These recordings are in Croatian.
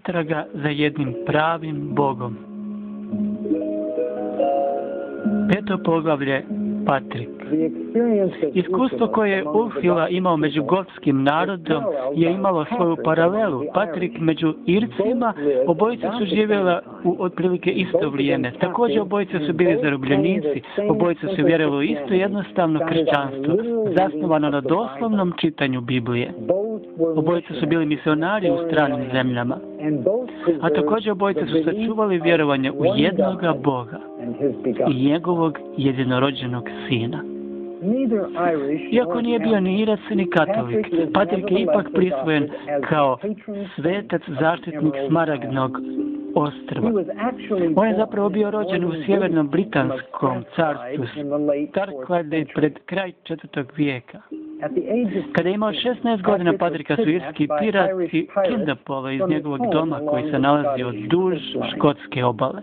potraga za jednim pravim Bogom. 5. poglavlje, Patrik. Iskustvo koje je Ulfila imao među gotskim narodom je imalo svoju paralelu. Patrik među Ircima, obojica su živjela u otprilike isto vrijeme. Također obojica su bili zarobljenici, obojica su vjerovali u isto jednostavno kršćanstvo, zasnovano na doslovnom čitanju Biblije. Obojica su bili misionari u stranim zemljama, a također obojica su sačuvali vjerovanje u jednoga Boga i njegovog jedinorođenog Sina. Iako nije bio ni Irac ni katolik, Patrik je ipak prisvojen kao svetac zaštitnik Smaragdnog ostrva. On je zapravo bio rođen u sjevernom britanskom carstvu Starklade pred kraj 4. vijeka. Kada je imao 16 godina, Patrika su irski pirati kidnapovali iz njegovog doma koji se nalazio duž škotske obale.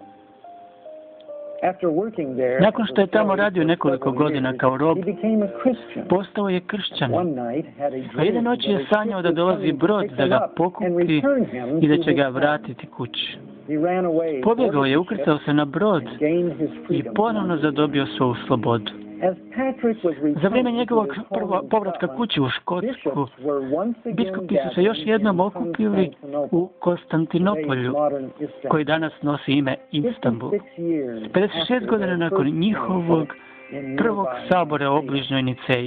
Nakon što je tamo radio nekoliko godina kao rob, postao je kršćanin. A jedne noći je sanjao da dolazi brod da ga pokupi i da će ga vratiti kući. Pobjegao je, ukrcao se na brod i ponovno zadobio svoju slobodu. Za vrijeme njegovog povratka kući u Škotsku, biskupi su se još jednom okupili u Konstantinopolju, koji danas nosi ime Istanbul. 56 godina nakon njihovog prvog sabora u obližnjoj Niceji.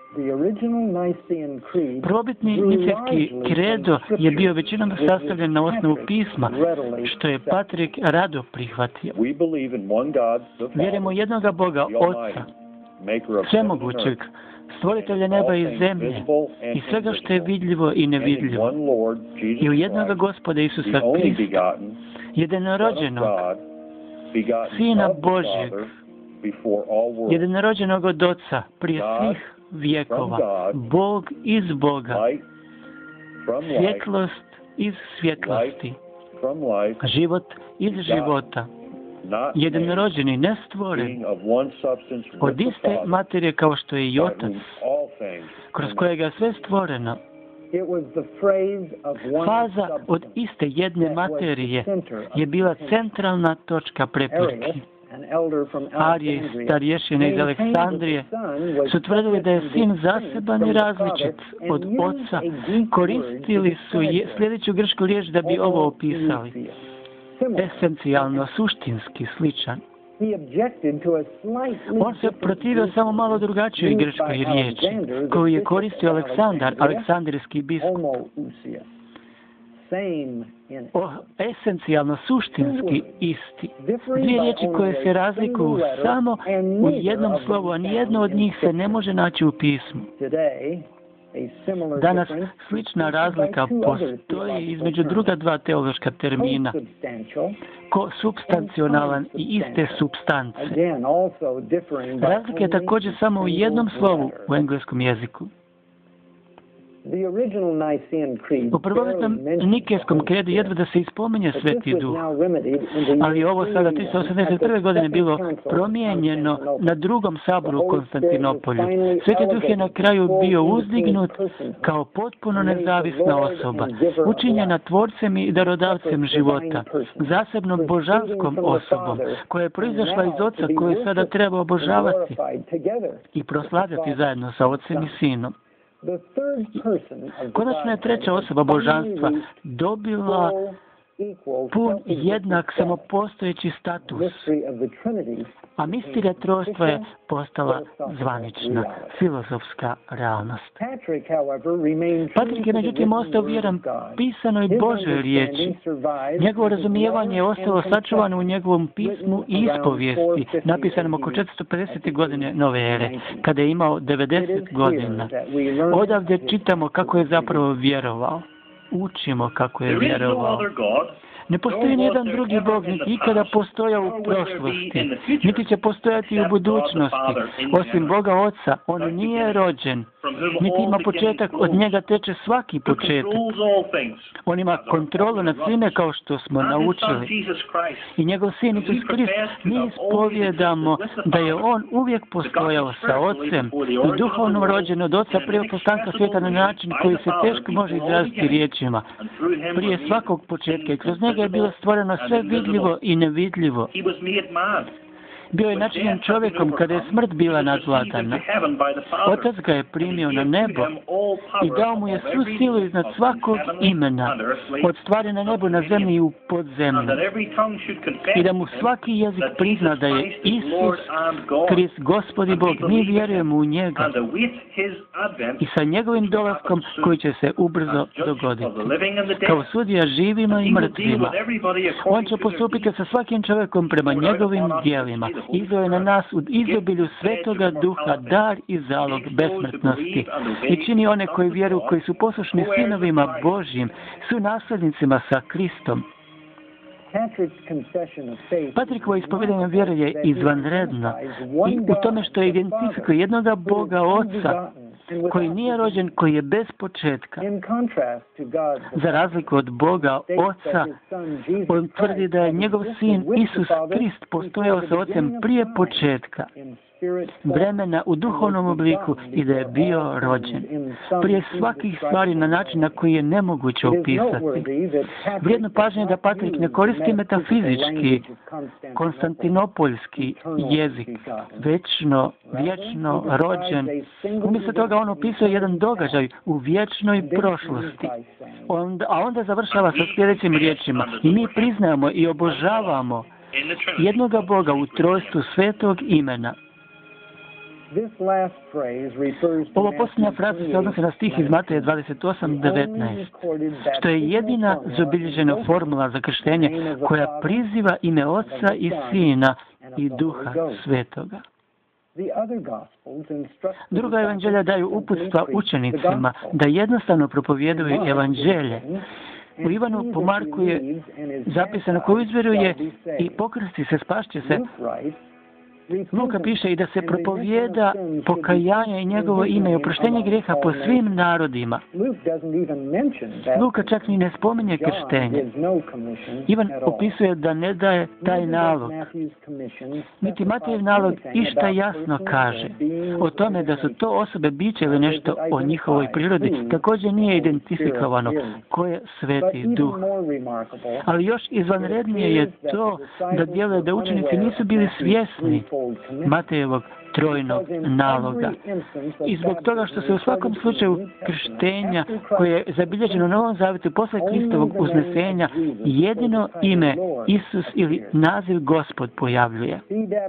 Prvobitni nicejski kredo je bio većinom sastavljen na osnovu pisma, što je Patrik rado prihvatio. Vjerujemo jednoga Boga, Oca, svemogućeg, stvoritelja neba i zemlje i svega što je vidljivo i nevidljivo, i u jednoga Gospoda Isusa Krista, jedinorođenog Sina Božjeg, jedinorođenog od Oca prije svih vjekova, Bog iz Boga, svjetlost iz svjetlosti, život iz života, jedinorođeni, nestvoren, od iste materije kao što je i Otac, kroz kojega je sve stvoreno. Faza od iste jedne materije je bila centralna točka prepirki. Arije i starješine iz Aleksandrije su tvrdili da je sin zaseban i različit od Oca. Koristili su sljedeću grčku riječ da bi ovo opisali. Esencijalno, suštinski sličan. On se protivio samo malo drugačijoj grčkoj riječi, koju je koristio Aleksandar, aleksandrijski biskup. Esencijalno, suštinski isti. Dvije riječi koje se razlikuju samo u jednom slovu, a nijedno od njih se ne može naći u pismu. Danas slična razlika postoji između druga dva teološka termina, substancionalan i iste supstance. Razlika je također samo u jednom slovu u engleskom jeziku. U prvobitnom nikejskom kredu jedva da se ispominje Sveti Duh, ali ovo sada 381. godine bilo promijenjeno na drugom saboru u Konstantinopolju. Sveti Duh je na kraju bio uzdignut kao potpuno nezavisna osoba, učinjena tvorcem i darodavcem života, zasebnom božanskom osobom, koja je proizašla iz Oca, koju sada treba obožavati i proslavljati zajedno sa Ocem i Sinom. Konačno je treća osoba božanstva dobila pun jednak samopostojeći status, a misterija trojstva je postala zvanična, filozofska realnost. Patrik je međutim ostao vjeran pisanoj Božoj riječi. Njegovo razumijevanje je ostalo sačuvano u njegovom pismu i ispovijesti, napisanom oko 450. godine nove ere, kada je imao 90 godina. Odavde čitamo kako je zapravo vjerovao. Učimo kako je vjerovao. Ne postoji nijedan drugi Bog, niti ikada postojao u prošlosti, niti će postojati u budućnosti. Osim Boga Oca, on nije rođen, niti ima početak, od njega teče svaki početak. On ima kontrolu nad svime kao što smo naučili. I njegov sin Isus Krist, mi ispovjedamo da je on uvijek postojao sa Ocem i duhovno rođen od Oca prije postanka svijeta na način koji se teško može izraziti riječima. riječima, prije svakog početka, i kroz njega je bilo stvoreno sve vidljivo i nevidljivo. Bio je načinjen čovjekom kada je smrt bila nadvladana. Otac ga je primio na nebo i dao mu je svu silu iznad svakog imena, od stvari na nebu, na zemlji i u podzemlju. I da mu svaki jezik prizna da je Isus Krist, Gospod i Bog. Mi vjerujemo u njega i sa njegovim dolaskom koji će se ubrzo dogoditi. Kao sudija živima i mrtvima. On će postupiti sa svakim čovjekom prema njegovim djelima. Izveo je na nas u izobilju Svetoga Duha dar i zalog besmrtnosti i čini one koji vjeruju, koji su poslušni sinovima Božjim, su naslednicima sa Kristom. Patrikovo ispovedanje vjere je izvanredno i u tome što je identifikuje jednoga Boga Oca koji nije rođen, koji je bez početka. Za razliku od Boga Oca, on tvrdi da je njegov sin Isus Krist postojao sa Ocem prije početka vremena u duhovnom obliku i da je bio rođen prije svakih stvari na način na koji je nemoguće opisati. Vrijedno pažnje da Patrik ne koristi metafizički, konstantinopoljski jezik, vječno rođen. Umjesto toga on opisuje jedan događaj u vječnoj prošlosti. A onda završava sa sljedećim riječima: i mi priznajemo i obožavamo jednoga Boga u trojstvu svetog imena. Ovo posljednja fraza se odnosi na stih iz Mateja 28:19, što je jedina zabilježena formula za krštenje koja priziva ime Oca i Sina i Duha Svetoga. Druga evanđelja daju uputstva učenicima da jednostavno propovjeduju evanđelje. U Ivanu po Marku je zapisano: ko izvjeruje i pokrsti se, spašće se. Luka piše i da se propovijeda pokajanje i njegovo ime i oproštenje grijeha po svim narodima. Luka čak ni ne spominje krštenje. Ivan opisuje da ne daje taj nalog. Niti Matejev nalog išta jasno kaže o tome da su to osobe, biće ili nešto o njihovoj prirodi. Također nije identifikovano ko je Sveti Duh. Ali još izvanrednije je to da djeluje da učenici nisu bili svjesni Matejevog trojnog naloga. I zbog toga što se u svakom slučaju krštenja koje je zabilježeno u Novom Zavjetu posle Kristovog uznesenja jedino ime Isus ili naziv Gospod pojavljuje.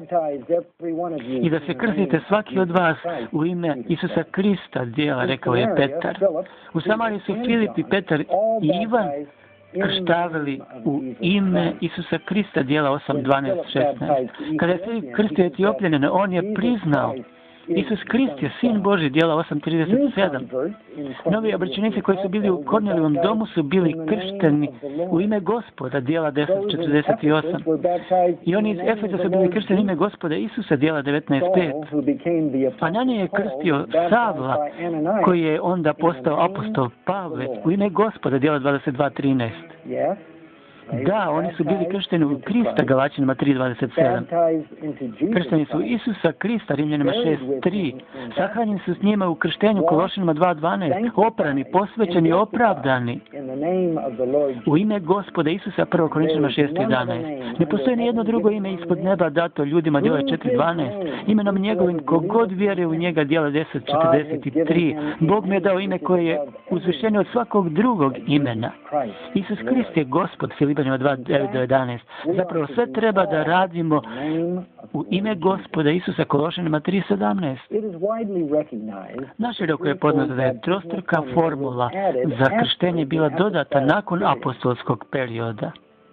I da se krstite svaki od vas u ime Isusa Krista djela, rekao je Petar. U Samariji su Filip i Petar i Ivan krštavili u ime Isusa Krista, djela 8:12-16. Kada je Filip krstio Etiopljane, on je priznao: Isus Krist je Sin Božji, djela 8:37. Novi obraćenici koji su bili u Kornelijevom domu su bili kršteni u ime Gospoda, djela 10:48. I oni iz Efesa su bili kršteni u ime Gospoda Isusa, djela 19:5. Ananije je krstio Savla, koji je onda postao apostol Pavle, u ime Gospoda, djela 22:13. Da, oni su bili kršteni u Krista, Galačanima 3:27. Kršteni su Isusa Krista, Rimljanima 6:3. Sahranjeni su s njima u krštenju, Kološanima 2:12. Oprani, posvećeni, opravdani u ime Gospoda Isusa, 1. Korinčanima 6:11. Ne postoji ni jedno drugo ime ispod neba dato ljudima, djela 4:12. Imenom njegovim kogod vjeruje u njega, djela 10:43. Bog mi je dao ime koje je uzvišenje od svakog drugog imena. Isus Krist je Gospod, Filipanima 2:9-11. Zapravo sve treba da radimo u ime Gospoda Isusa, Kološanima 3:17. Naširoko je poznato da je trostruka formula za krštenje bila dodata nakon apostolskog perioda.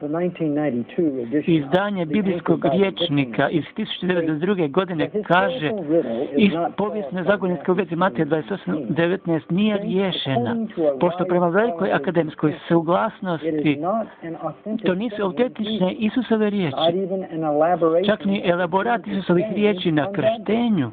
Izdanje biblijskog rječnika iz 1902. godine kaže: iz povijesne zagonetske u vezi Mateja 28:19 nije riješena, pošto prema velikoj akademskoj suglasnosti to nisu autentične Isusove riječi. Čak ni elaborat Isusovih riječi na krštenju.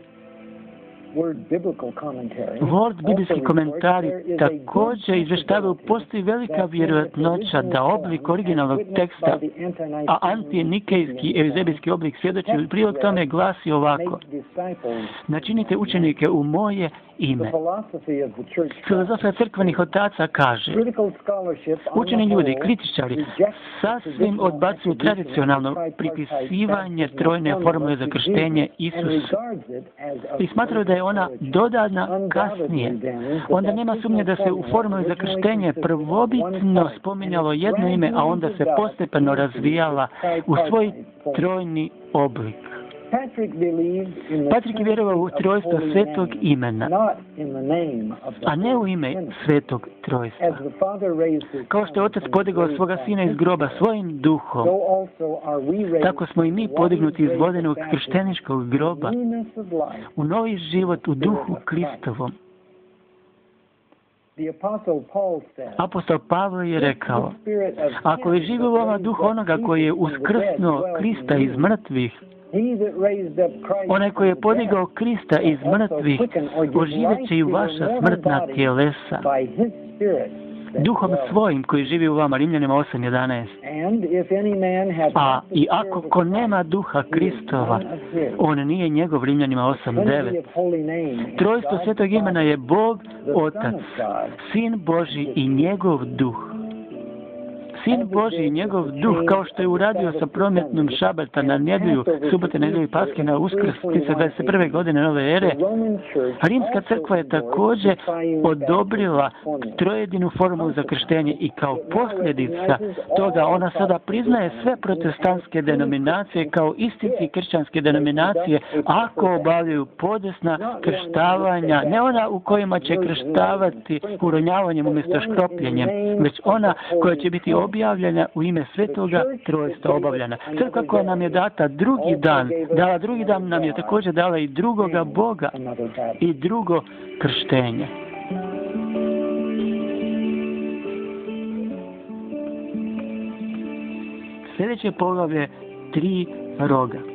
Word biblijski komentari također izvještavaju postoji velika vjerojatnoća da oblik originalnog teksta, a antinikejski euzebijski oblik svjedoči prilog tome glasi ovako: načinite učenike u moje ime. Filozofija crkvenih otaca kaže, učeni ljudi, kritičari, sasvim odbacuju tradicionalno pripisivanje trojne formule za krštenje Isusu i smatraju da je ona dodana kasnije. Onda nema sumnje da se u formuli za krštenje prvobitno spominjalo jedno ime, a onda se postepeno razvijala u svoj trojni oblik. Patrik je vjerovao u trojstvo svetog imena, a ne u ime svetog trojstva. Kao što je Otac podigao svoga Sina iz groba svojim duhom, tako smo i mi podignuti iz vodenog kršteničkog groba u novi život u duhu Kristovom. Apostol Pavle je rekao, ako je živi u vama duh onoga koji je uskrsnuo Krista iz mrtvih, onaj koji je podigao Krista iz mrtvih, oživjet će i vaša smrtna tjelesa duhom svojim koji živi u vama. Rimljanima 8:11. A i ako ko nema duha Kristova, on nije njegov. Rimljanima 8:9. Trojstvo svetog imena je Bog, Otac, Sin Božji i njegov duh. Sin Božji i njegov duh, kao što je uradio sa prometnom šabata na nedjelju, subote, nedjelju i Paske na Uskrs 321. godine nove ere, Rimska crkva je također odobrila trojedinu formulu za krštenje i kao posljedica toga ona sada priznaje sve protestantske denominacije kao istinski kršćanske denominacije ako obavljaju podesna krštavanja, ne ona u kojima će krštavati uronjavanjem umjesto škropljenjem, već ona koja će biti objavljena u ime svetoga trojstva obavljena. Crkva koja nam je dala drugi dan nam je također dala i drugoga Boga i drugo krštenje. Sljedeće poglavlje 3 roga.